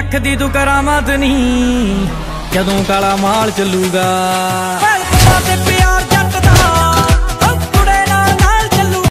रखदी तू करामात नहीं, जदों काला माल चलूगा।